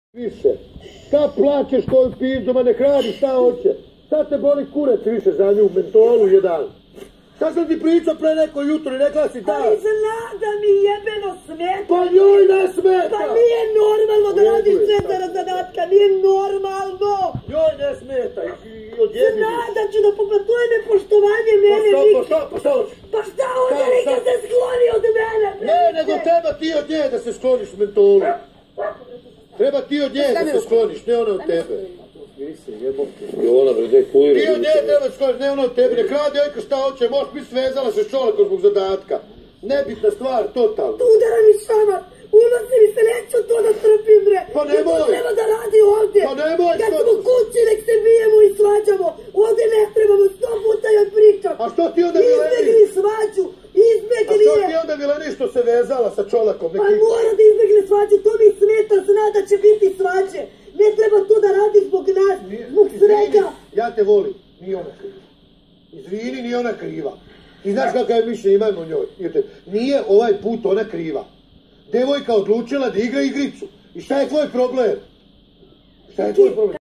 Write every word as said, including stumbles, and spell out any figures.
Više. Šta plaćeš koju pizdu, ma ne hrani, šta hoće? Šta te boli kurac više za nju, mentolu jedan? Šta sam ti pričao pre neko jutro i rekla si da? Ali znada mi jebeno smeta. Pa njoj ne smeta! Pa nije normalno da radiš centara zadatka, nije normalno! Njoj ne smeta i odjebi mi. Znada ću da pa to je nepoštovanje mene. Pa šta, pa šta hoćeš? Pa šta hoće neka se skloni od mene? Ne, nego treba ti od nje da se skloniš mentolu. Treba ti od nje da se skloniš, ne ona od tebe. Ti od nje treba da skloniš, ne ona od tebe. Nek radi ojka šta hoće, možeš biti svezala se s čolakom zbog zadatka. Nebitna stvar, totalno. Udara mi šamar, unosi mi se, neću to da trpim, bre. Pa nemoj. To treba da radi ovdje. Pa nemoj. Kad smo kući, nek se bijemo i svađamo. Ovdje ne trebamo, sto puta joj pričam. A što ti onda vileniš? Izbjegli svađu, izbjegli je. A što ti onda vileniš što se vezala sa čolakom? Pa mora da izbjegne svađu, to mi smeta, zna da će biti svađe. Ne treba to da radi zbog nas, zbog svega. Ja te volim, nije ona kriva. Izvini, nije ona kriva. Ti znaš kakav je mišljenje imam o njoj. Nije ovaj put ona kriva. Devojka odlučila da igra igricu. I šta je tvoj problem? Šta je tvoj problem?